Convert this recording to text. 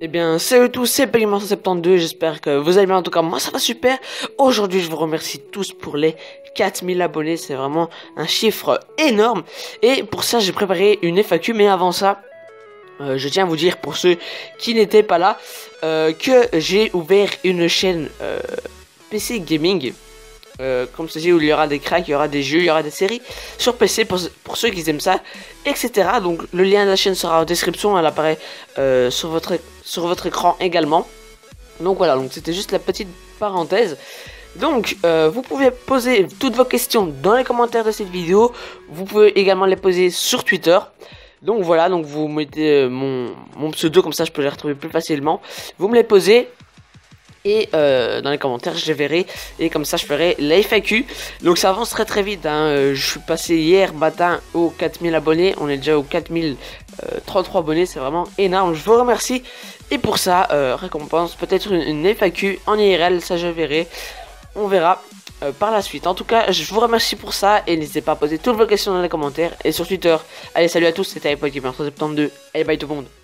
Eh bien, salut tous, c'est Peggyman172, j'espère que vous allez bien, en tout cas moi ça va super. Aujourd'hui je vous remercie tous pour les 4000 abonnés, c'est vraiment un chiffre énorme. Et pour ça j'ai préparé une FAQ, mais avant ça, je tiens à vous dire pour ceux qui n'étaient pas là, que j'ai ouvert une chaîne PC Gaming. Comme ceci, où il y aura des cracks, il y aura des jeux, il y aura des séries sur PC pour ceux qui aiment ça, etc. Donc le lien de la chaîne sera en description, elle apparaît sur votre écran également. Donc voilà, donc c'était juste la petite parenthèse. Donc vous pouvez poser toutes vos questions dans les commentaires de cette vidéo. Vous pouvez également les poser sur Twitter. Donc voilà, donc vous mettez mon pseudo, comme ça je peux les retrouver plus facilement. Vous me les posez. Et dans les commentaires je les verrai. Et comme ça je ferai la FAQ. Donc ça avance très vite hein. Je suis passé hier matin aux 4000 abonnés. On est déjà aux 4033 abonnés. C'est vraiment énorme, je vous remercie. Et pour ça récompense peut-être une FAQ en IRL. Ça je verrai. On verra par la suite. En tout cas je vous remercie pour ça. Et n'hésitez pas à poser toutes vos questions dans les commentaires. Et sur Twitter. Allez, salut à tous, c'était Peggyman172. Allez, bye tout le monde.